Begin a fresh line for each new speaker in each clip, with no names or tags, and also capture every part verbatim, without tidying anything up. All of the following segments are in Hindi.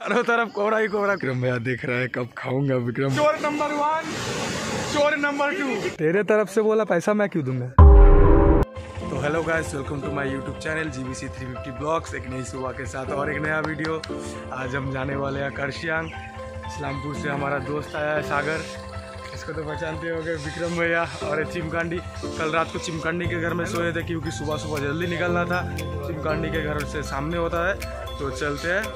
चारों तरफ कोहरा ही कोहरा। विक्रम भैया देख रहा है कब खाऊंगा विक्रम। चोर नंबर वन, चोर नंबर टू। तेरे तरफ से बोला पैसा मैं क्यों दूंगा। तो hello guys, welcome to my YouTube channel G B C three fifty blogs. एक नई सुबह के साथ और एक नया वीडियो। आज हम जाने वाले हैं करसियांग। इस्लामपुर से हमारा दोस्त आया है सागर, इसको तो पहचानते होंगे, विक्रम भैया। और चिमकांडी, कल रात को चिमकांडी के घर में सोए थे क्योंकि सुबह सुबह जल्दी निकलना था। चिमकांडी के घर से सामने होता है, तो चलते हैं।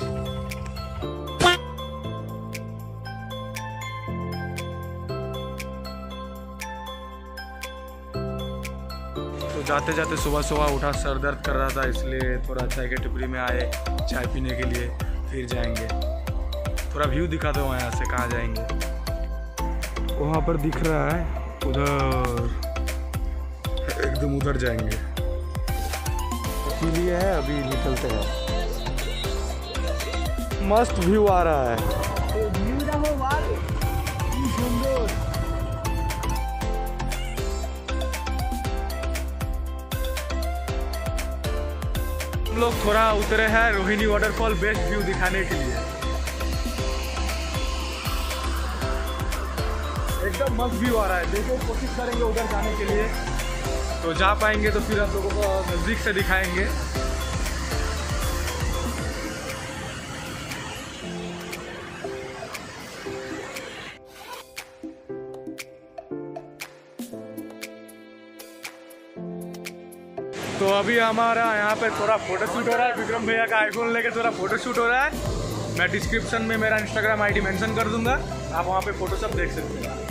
तो जाते जाते सुबह सुबह उठा, सर दर्द कर रहा था, इसलिए थोड़ा चाय के टपरी में आए चाय पीने के लिए। फिर जाएंगे, थोड़ा व्यू दिखा दो यहाँ से, कहाँ जाएंगे। वहाँ पर दिख रहा है, उधर एकदम उधर जाएंगे, इसीलिए है अभी निकलते हैं। मस्त व्यू आ रहा है। हम लोग थोड़ा उतरे हैं रोहिणी वाटरफॉल, बेस्ट व्यू दिखाने के लिए। एकदम मस्त व्यू आ रहा है। देखो, कोशिश करेंगे उधर जाने के लिए, तो जा पाएंगे तो फिर आप लोगों को नज़दीक से दिखाएंगे। तो अभी हमारा यहाँ पे थोड़ा फोटो शूट हो रहा है। विक्रम भैया का आईफोन लेके थोड़ा फोटो शूट हो रहा है। मैं डिस्क्रिप्शन में मेरा इंस्टाग्राम आईडी मेंशन कर दूंगा, आप वहाँ पे फोटो सब देख सकते हैं।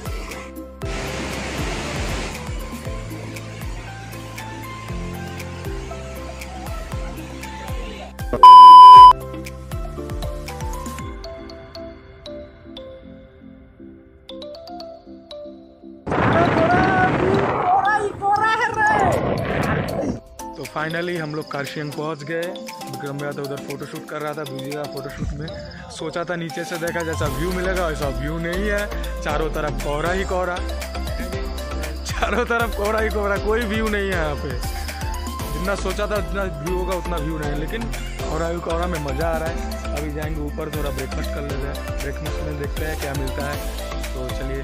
तो फाइनली हम लोग करसियांग पहुंच गए। विक्रम भैया तो उधर फोटो शूट कर रहा था, बिजी था फोटो शूट में। सोचा था नीचे से देखा जैसा व्यू मिलेगा वैसा व्यू नहीं है। चारों तरफ कोहरा ही कोहरा, चारों तरफ कोहरा ही कोहरा, कोई व्यू नहीं है यहाँ पे। जितना सोचा था जितना व्यू होगा उतना व्यू नहीं है, लेकिन कोहरा ही कोहरा में मज़ा आ रहा है। अभी जाएंगे ऊपर, थोड़ा ब्रेकफास्ट कर लेते हैं। ब्रेकफास्ट में देखते हैं क्या मिलता है। तो चलिए,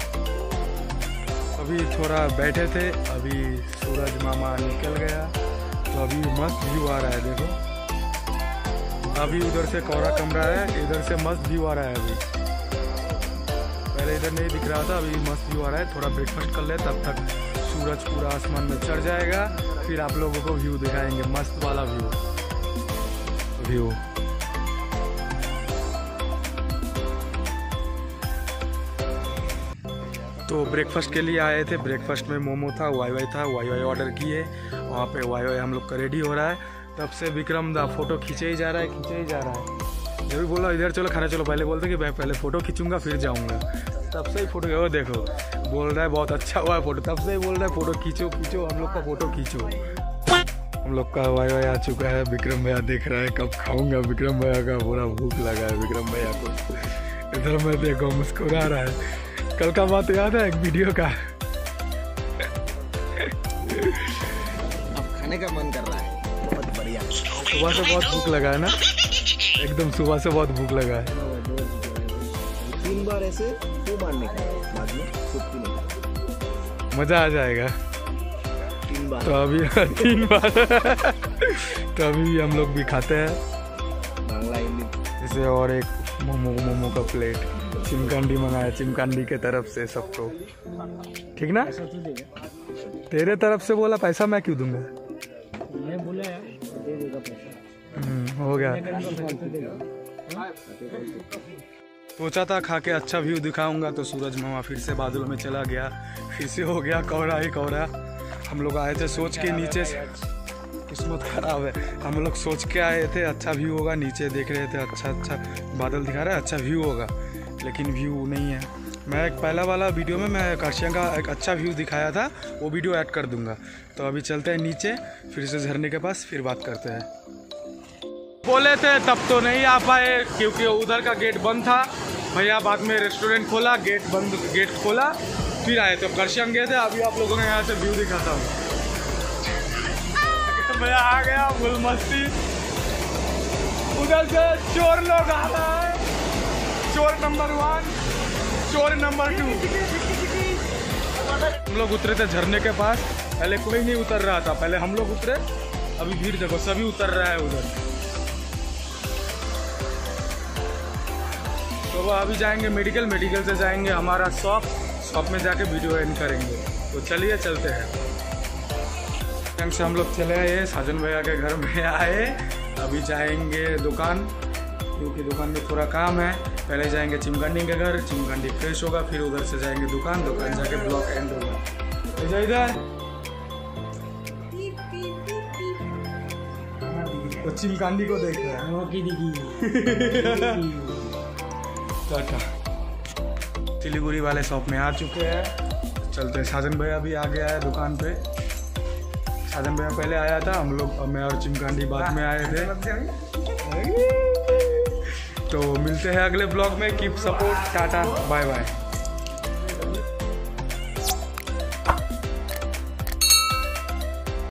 अभी थोड़ा बैठे थे, अभी सूरज मामा निकल गया, तो अभी मस्त व्यू आ रहा है। देखो, अभी उधर से कोहरा कम रहा है, इधर से मस्त व्यू आ रहा है। अभी पहले इधर नहीं दिख रहा था, अभी मस्त व्यू आ रहा है। थोड़ा ब्रेकफास्ट कर ले, तब तक सूरज पूरा आसमान में चढ़ जाएगा, फिर आप लोगों को व्यू दिखाएंगे, मस्त वाला व्यू व्यू तो ब्रेकफास्ट के लिए आए थे। ब्रेकफास्ट में मोमो था, वाई वाई था, वाई वाई ऑर्डर किए। वहाँ पे वाई वाई हम लोग का रेडी हो रहा है। तब से विक्रम दा फोटो खींचे ही जा रहा है, खींचे ही जा रहा है। जब भी बोला इधर चलो खाना चलो, पहले बोलते कि मैं पहले फ़ोटो खींचूंगा फिर जाऊँगा। तब से ही फ़ोटो, वो देखो बोल रहा है बहुत अच्छा हुआ है फ़ोटो, तब से ही बोल रहा है फ़ोटो खींचो खींचो, हम लोग का फ़ोटो खींचो। हम लोग का वाई वाई आ चुका है। विक्रम भैया देख रहा है कब खाऊंगा। विक्रम भैया का पूरा भूख लगा है विक्रम भैया को। इधर में देखो मुस्कुरा रहा है। कल का बात याद है एक वीडियो का,
अब खाने का मन कर रहा है, बहुत बढ़िया।
सुबह से बहुत भूख लगा है ना, एकदम सुबह से बहुत भूख लगा है।
तीन बार ऐसे दो मारने का, बाद में सूप पीने,
मजा आ जाएगा।
तीन बार
तो अभी तीन बार तो अभी हम लोग भी खाते हैं
बांग्ला हिंदी
इसे। और एक मोमो मोमो का प्लेट चिमकांडी मंगाया, चिमकांडी के तरफ से सबको, ठीक ना। तेरे तरफ से बोला पैसा मैं क्यों दूंगा।
मैं बोला यार दे देगा पैसा,
हो गया। सोचा था खा के अच्छा व्यू दिखाऊंगा, तो सूरज मामा फिर से बादल में चला गया, फिर से हो गया कोहरा ही कोहरा। हम लोग आए थे सोच के, नीचे से किस्मत खराब है। हम लोग सोच के आए थे अच्छा व्यू होगा, नीचे देख रहे थे अच्छा अच्छा बादल दिखा रहा है, अच्छा व्यू होगा, लेकिन व्यू नहीं है। मैं एक पहला वाला वीडियो में मैं करसियांग का एक अच्छा व्यू दिखाया था, वो वीडियो ऐड कर दूंगा। तो अभी चलते हैं नीचे, फिर से झरने के पास, फिर बात करते हैं। बोले थे तब तो नहीं आ पाए क्योंकि उधर का गेट बंद था। भैया बाद में रेस्टोरेंट खोला, गेट बंद, गेट खोला, फिर आए तो करसियांग गए थे। अभी आप लोगों को यहाँ से व्यू दिखाता हूँ। भैया आ गया, फुल मस्ती उधर से चोर लोग आ रहा है, चोर नंबर वन, चोर नंबर टू। हम लोग उतरे थे झरने के पास, पहले कोई नहीं उतर रहा था, पहले हम लोग उतरे, अभी भीड़ देखो सभी उतर रहा है उधर। तो वो अभी जाएंगे मेडिकल, मेडिकल से जाएंगे हमारा शॉप, शॉप में जाके वीडियो एंड करेंगे। तो चलिए चलते हैं। ढंग से हम लोग चले आए, साजन भैया के घर में आए, अभी जाएंगे दुकान, क्योंकि दुकान में थोड़ा काम है। पहले जाएंगे चिमकंडी के घर, चिमकंडी फ्रेश होगा, फिर उधर से जाएंगे दुकान, दुकान जाके ब्लॉक एंड होगा। इधर तो चिमकांडी को देख रहा है। टाटा। सिलीगुड़ी वाले शॉप में आ चुके हैं, चलते हैं। साजन भैया भी आ गया है दुकान पे। साजन भैया पहले आया था, हम लोग मैं और चिमकांडी बाद में आए थे। तो मिलते हैं अगले ब्लॉग में। Keep support, tata, bye bye.